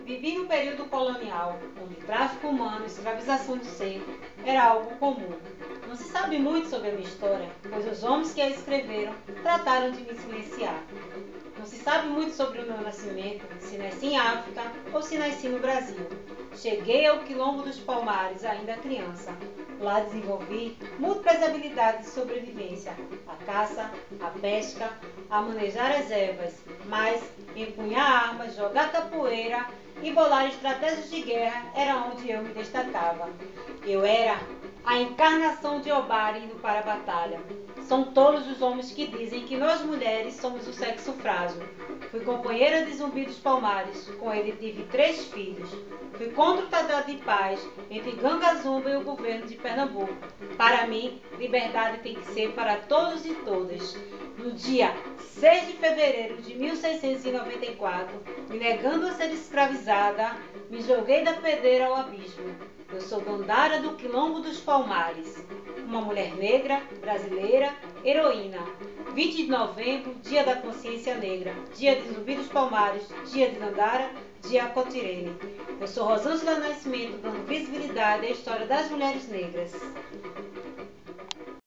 Vivi no período colonial, onde tráfico humano e escravização do ser era algo comum. Não se sabe muito sobre a minha história, pois os homens que a escreveram trataram de me silenciar. Não se sabe muito sobre o meu nascimento, se nasci em África ou se nasci no Brasil. Cheguei ao Quilombo dos Palmares ainda criança. Lá desenvolvi múltiplas habilidades de sobrevivência, a caça, a pesca, a manejar as ervas, mas empunhar armas, jogar capoeira e bolar estratégias de guerra era onde eu me destacava. Eu era a encarnação de Obara indo para a batalha. São todos os homens que dizem que nós mulheres somos o sexo frágil. Fui companheira de Zumbi dos Palmares, com ele tive 3 filhos. Fui contra o Tratado de Paz entre Ganga Zumba e o governo de Pernambuco. Para mim, liberdade tem que ser para todos e todas. No dia 6 de fevereiro de 1694, me negando a ser escravizada, me joguei da pedreira ao abismo. Eu sou Dandara do Quilombo dos Palmares, uma mulher negra, brasileira, heroína. 20 de novembro, dia da consciência negra, dia de Zumbi dos Palmares, dia de Dandara, dia Cotirene. Eu sou Rosângela Nascimento, dando visibilidade à história das mulheres negras.